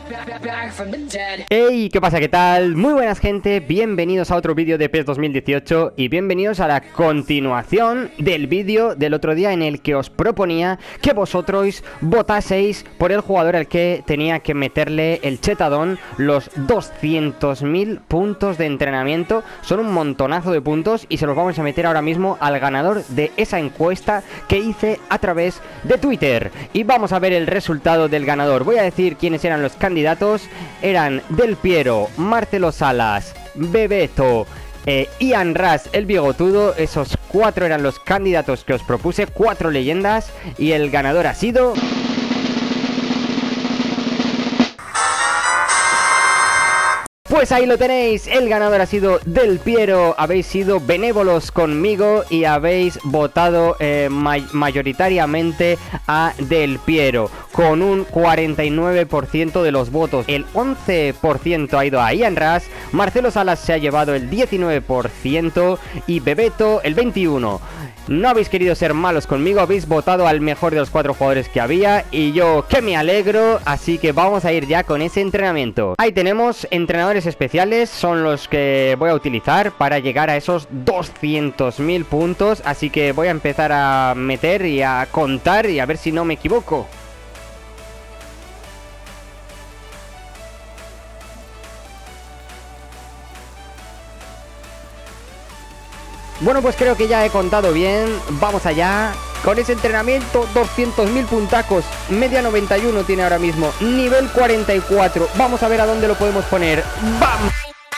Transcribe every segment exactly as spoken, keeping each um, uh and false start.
Hey, ¿qué pasa? ¿Qué tal? Muy buenas, gente, bienvenidos a otro vídeo de PES dos mil dieciocho y bienvenidos a la continuación del vídeo del otro día en el que os proponía que vosotros votaseis por el jugador al que tenía que meterle el chetadón los doscientos mil puntos de entrenamiento. Son un montonazo de puntos y se los vamos a meter ahora mismo al ganador de esa encuesta que hice a través de Twitter. Y vamos a ver el resultado del ganador. Voy a decir quiénes eran los candidatos. Eran Del Piero, Marcelo Salas, Bebeto, eh, Ian Ras, el bigotudo. Esos cuatro eran los candidatos que os propuse, cuatro leyendas, y el ganador ha sido... Pues ahí lo tenéis, el ganador ha sido Del Piero. Habéis sido benévolos conmigo y habéis votado eh, may mayoritariamente a Del Piero, con un cuarenta y nueve por ciento de los votos. El once por ciento ha ido a Ian Ras, Marcelo Salas se ha llevado el diecinueve por ciento y Bebeto el veintiuno por ciento. No habéis querido ser malos conmigo, habéis votado al mejor de los cuatro jugadores que había y yo que me alegro, así que vamos a ir ya con ese entrenamiento. Ahí tenemos entrenadores especiales, son los que voy a utilizar para llegar a esos doscientos mil puntos, así que voy a empezar a meter y a contar y a ver si no me equivoco. Bueno, pues creo que ya he contado bien. Vamos allá con ese entrenamiento. Doscientos mil puntacos. Media noventa y uno tiene ahora mismo. Nivel cuarenta y cuatro. Vamos a ver a dónde lo podemos poner. ¡Bam!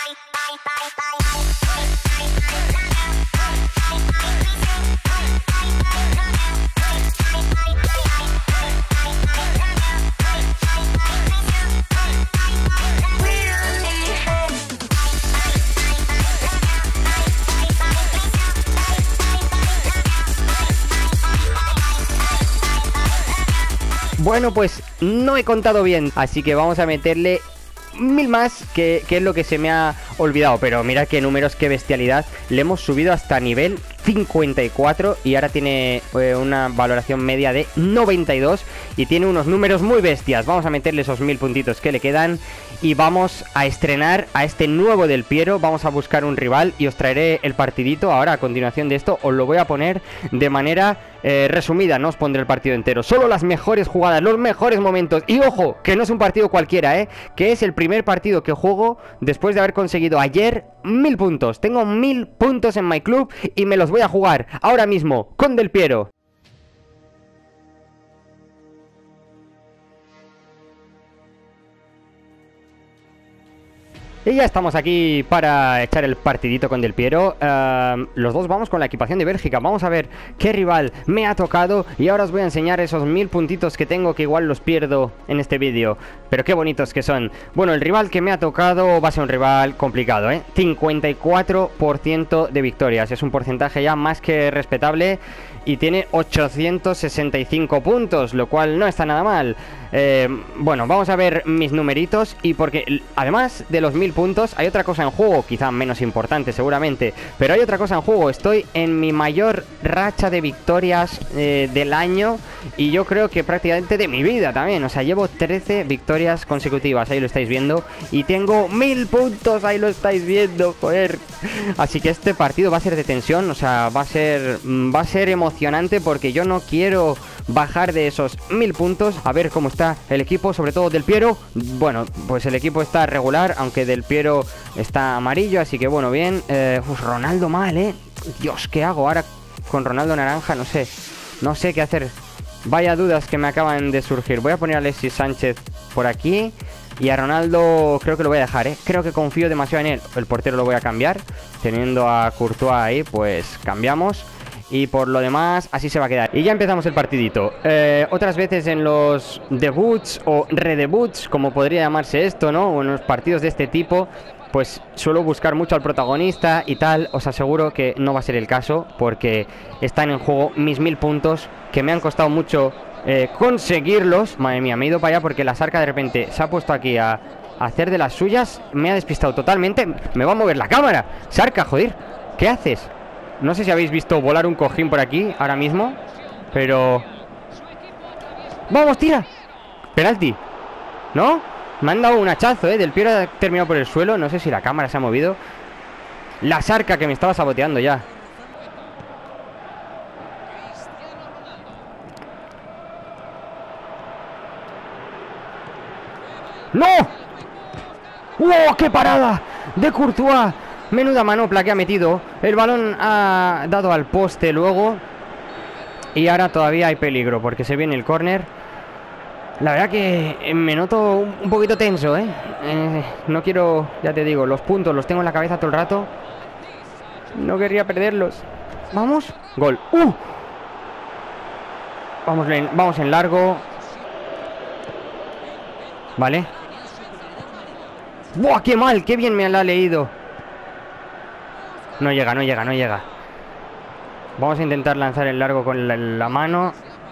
Bueno, pues no he contado bien, así que vamos a meterle mil más, que, que es lo que se me ha olvidado. Pero mira qué números, qué bestialidad. Le hemos subido hasta nivel cincuenta y cuatro y ahora tiene eh, una valoración media de noventa y dos y tiene unos números muy bestias. Vamos a meterle esos mil puntitos que le quedan y vamos a estrenar a este nuevo Del Piero. Vamos a buscar un rival y os traeré el partidito ahora a continuación de esto. Os lo voy a poner de manera eh, resumida, no os pondré el partido entero, solo las mejores jugadas, los mejores momentos. Y ojo, que no es un partido cualquiera, eh, que es el primer partido que juego después de haber conseguido ayer mil puntos. Tengo mil puntos en my club y me los voy a jugar ahora mismo con Del Piero. Y ya estamos aquí para echar el partidito con Del Piero. uh, Los dos vamos con la equipación de Bélgica. Vamos a ver qué rival me ha tocado y ahora os voy a enseñar esos mil puntitos que tengo, que igual los pierdo en este vídeo, pero qué bonitos que son. Bueno, el rival que me ha tocado va a ser un rival complicado, ¿eh? cincuenta y cuatro por ciento de victorias. Es un porcentaje ya más que respetable y tiene ochocientos sesenta y cinco puntos, lo cual no está nada mal. eh, Bueno, vamos a ver mis numeritos. Y porque además de los mil puntos hay otra cosa en juego, quizá menos importante seguramente, pero hay otra cosa en juego. Estoy en mi mayor racha de victorias eh, del año y yo creo que prácticamente de mi vida también. O sea, llevo trece victorias consecutivas, ahí lo estáis viendo, y tengo mil puntos, ahí lo estáis viendo, joder. Así que este partido va a ser de tensión, o sea, va a ser, va a ser emocionante porque yo no quiero bajar de esos mil puntos. A ver cómo está el equipo, sobre todo Del Piero. Bueno, pues el equipo está regular, aunque Del Piero está amarillo, así que bueno, bien. eh, uf, Ronaldo mal, eh. Dios, ¿qué hago ahora con Ronaldo naranja? No sé, no sé qué hacer. Vaya dudas que me acaban de surgir. Voy a poner a Alexis Sánchez por aquí y a Ronaldo creo que lo voy a dejar, eh. Creo que confío demasiado en él. El portero lo voy a cambiar, teniendo a Courtois ahí, pues cambiamos. Y por lo demás, así se va a quedar. Y ya empezamos el partidito. eh, Otras veces en los debuts o redebuts, como podría llamarse esto, ¿no? O en los partidos de este tipo, pues suelo buscar mucho al protagonista y tal. Os aseguro que no va a ser el caso, porque están en juego mis mil puntos, que me han costado mucho eh, conseguirlos. Madre mía, me he ido para allá porque la Sarca de repente se ha puesto aquí a, a hacer de las suyas. Me ha despistado totalmente. Me va a mover la cámara. Sarca, joder, ¿qué haces? No sé si habéis visto volar un cojín por aquí ahora mismo, pero... ¡Vamos, tira! Penalti, ¿no? Me han dado un hachazo, ¿eh? Del Piero ha terminado por el suelo. No sé si la cámara se ha movido. La Sarca que me estaba saboteando ya. ¡No! ¡Oh, qué parada! De Courtois. Menuda manopla que ha metido. El balón ha dado al poste luego. Y ahora todavía hay peligro porque se viene el córner. La verdad que me noto un poquito tenso, ¿eh? ¿eh? No quiero, ya te digo, los puntos los tengo en la cabeza todo el rato. No querría perderlos. Vamos. Gol. ¡Uh! Vamos en, vamos en largo. Vale. ¡Buah, qué mal! ¡Qué bien me la ha leído! No llega, no llega, no llega. Vamos a intentar lanzar el largo con la, la mano.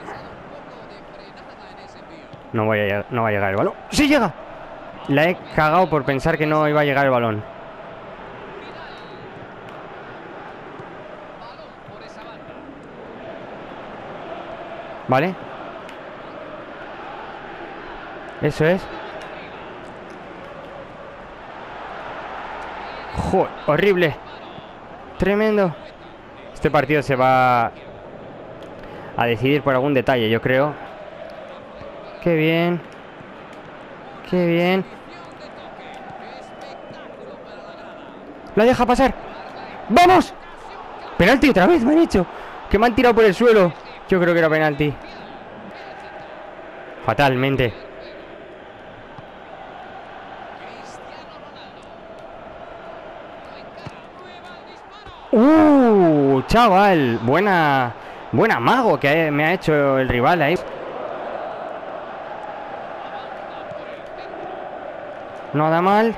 No, voy a llegar, no va a llegar el balón. ¡Sí llega! La he cagado por pensar que no iba a llegar el balón. Vale. Eso es. ¡Joder! Horrible. Tremendo. Este partido se va a decidir por algún detalle, yo creo. Qué bien. Qué bien. La deja pasar. ¡Vamos! Penalti otra vez, me han hecho. Que me han tirado por el suelo. Yo creo que era penalti. Fatalmente. ¡Uh! Chaval. Buena... Buena mago que me ha hecho el rival ahí. No da mal.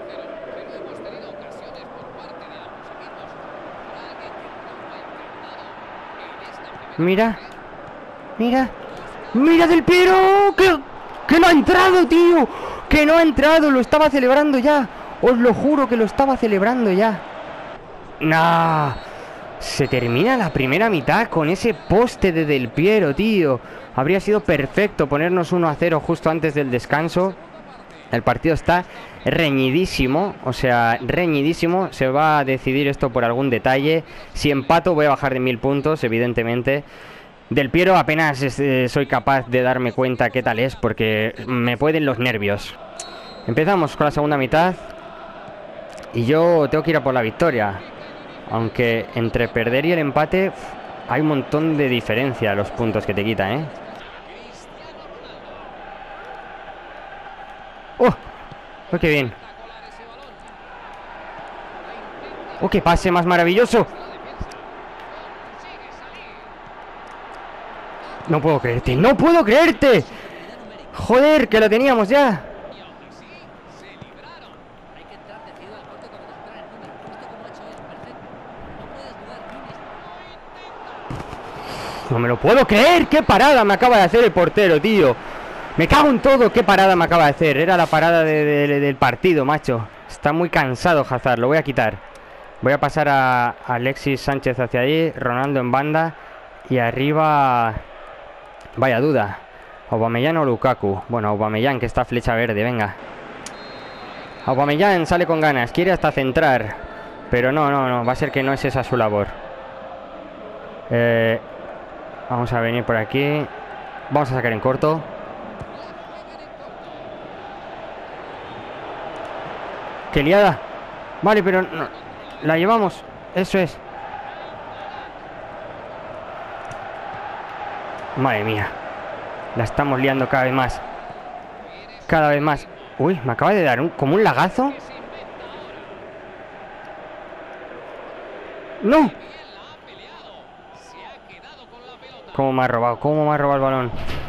Mira. Mira. Mira Del Piero. Que, que no ha entrado, tío. Que no ha entrado. Lo estaba celebrando ya. Os lo juro que lo estaba celebrando ya. Nah. Se termina la primera mitad con ese poste de Del Piero, tío. Habría sido perfecto ponernos uno a cero justo antes del descanso. El partido está reñidísimo, o sea, reñidísimo. Se va a decidir esto por algún detalle. Si empato voy a bajar de mil puntos, evidentemente. Del Piero apenas eh, soy capaz de darme cuenta qué tal es, porque me pueden los nervios. Empezamos con la segunda mitad. Y yo tengo que ir a por la victoria. Aunque entre perder y el empate hay un montón de diferencia los puntos que te quitan, ¿eh? ¡Oh! ¡Oh, qué bien! ¡Oh, qué pase más maravilloso! No puedo creerte, no puedo creerte. Joder, que lo teníamos ya. No me lo puedo creer. Qué parada me acaba de hacer el portero, tío. Me cago en todo. Qué parada me acaba de hacer. Era la parada de, de, del partido, macho. Está muy cansado Hazard, lo voy a quitar. Voy a pasar a, a Alexis Sánchez hacia allí, Ronaldo en banda. Y arriba... Vaya duda, Aubameyang o Lukaku. Bueno, Aubameyang, que está flecha verde, venga. Aubameyang sale con ganas, quiere hasta centrar. Pero no, no, no, va a ser que no es esa su labor. eh, Vamos a venir por aquí. Vamos a sacar en corto. ¡Qué liada! Vale, pero no, la llevamos, eso es. Madre mía. La estamos liando cada vez más. Cada vez más. Uy, me acaba de dar un, como un lagazo. ¡No! ¿Cómo me ha robado? ¿Cómo me ha robado el balón?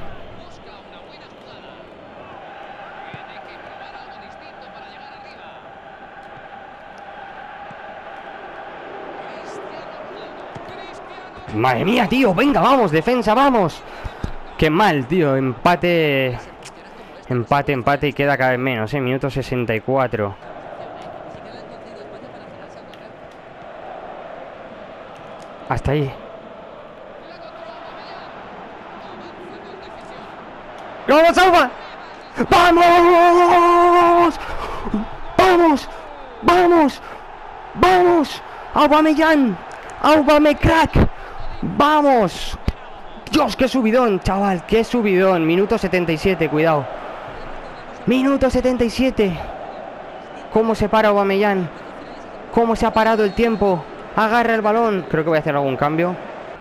Madre mía, tío, venga, vamos, defensa, vamos. Qué mal, tío, empate. Empate, empate y queda cada vez menos, eh, minuto sesenta y cuatro. Hasta ahí. ¡Vamos, Alba! ¡Vamos! ¡Vamos! ¡Vamos! ¡Vamos! ¡Aubameyang! ¡Aubame crack! ¡Vamos! Dios, qué subidón, chaval, qué subidón. Minuto setenta y siete, cuidado. Minuto setenta y siete. ¿Cómo se para Aubameyang? ¿Cómo se ha parado el tiempo? Agarra el balón. Creo que voy a hacer algún cambio.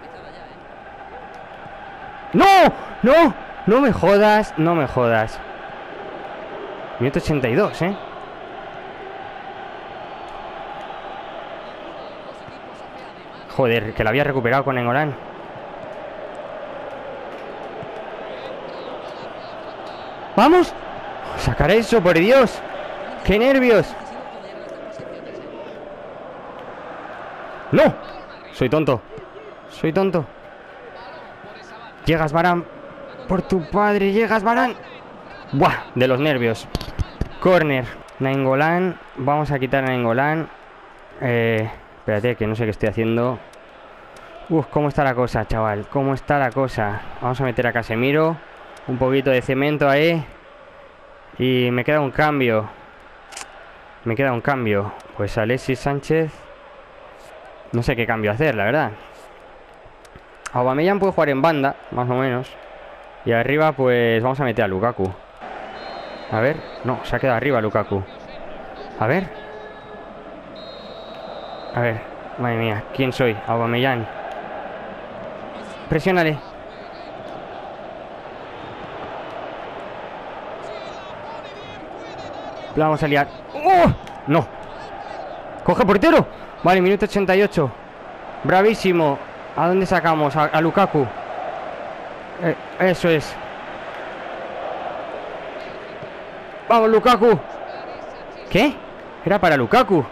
¡No! ¡No! No me jodas, no me jodas. Minuto ochenta y dos, ¿eh? Joder, que la había recuperado con Nainggolan. ¡Vamos! ¡Sacar eso, por Dios! ¡Qué nervios! ¡No! Soy tonto. Soy tonto. Llegas, Varane. Por tu padre, llegas, Varane. ¡Buah! De los nervios. Corner. Nainggolan. Vamos a quitar a Nainggolan. Eh... Espérate, que no sé qué estoy haciendo. Uf, cómo está la cosa, chaval. Cómo está la cosa. Vamos a meter a Casemiro. Un poquito de cemento ahí. Y me queda un cambio. Me queda un cambio. Pues Alexis Sánchez. No sé qué cambio hacer, la verdad. Aubameyang puede jugar en banda, más o menos. Y arriba, pues vamos a meter a Lukaku. A ver. No, se ha quedado arriba Lukaku. A ver. A ver. Madre mía, ¿quién soy? Aubameyang. Presiónale. La vamos a liar. ¡Oh! No. Coge portero. Vale, minuto ochenta y ocho. Bravísimo. ¿A dónde sacamos? A, a Lukaku. Eh, eso es. Vamos, Lukaku. ¿Qué? Era para Lukaku.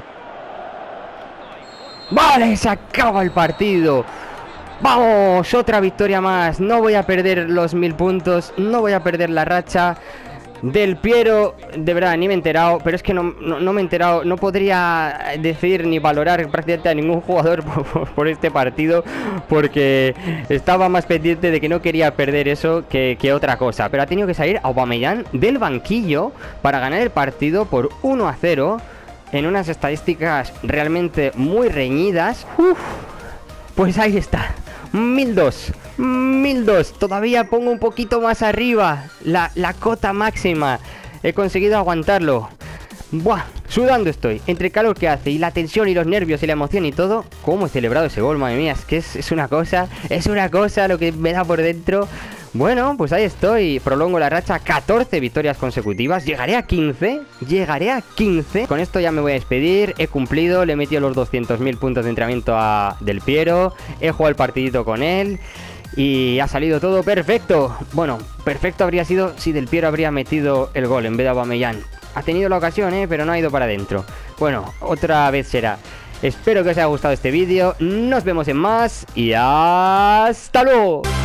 Vale, se acaba el partido. Vamos, otra victoria más. No voy a perder los mil puntos. No voy a perder la racha. Del Piero, de verdad, ni me he enterado. Pero es que no, no, no me he enterado. No podría decir ni valorar prácticamente a ningún jugador por, por, por este partido, porque estaba más pendiente de que no quería perder eso que, que otra cosa. Pero ha tenido que salir Aubameyang del banquillo para ganar el partido por uno a cero, en unas estadísticas realmente muy reñidas. Uf, pues ahí está, mil dos. mil dos, todavía pongo un poquito más arriba la, la cota máxima. He conseguido aguantarlo. Buah, sudando estoy. Entre el calor que hace y la tensión y los nervios y la emoción y todo. ¿Cómo he celebrado ese gol? Madre mía, es que es, es una cosa. Es una cosa lo que me da por dentro. Bueno, pues ahí estoy. Prolongo la racha, catorce victorias consecutivas. Llegaré a quince. Llegaré a quince. Con esto ya me voy a despedir. He cumplido, le he metido los doscientos mil puntos de entrenamiento a Del Piero. He jugado el partidito con él y ha salido todo perfecto. Bueno, perfecto habría sido si Del Piero habría metido el gol en vez de Aubameyang. Ha tenido la ocasión, ¿eh? Pero no ha ido para adentro. Bueno, otra vez será. Espero que os haya gustado este vídeo. Nos vemos en más y hasta luego.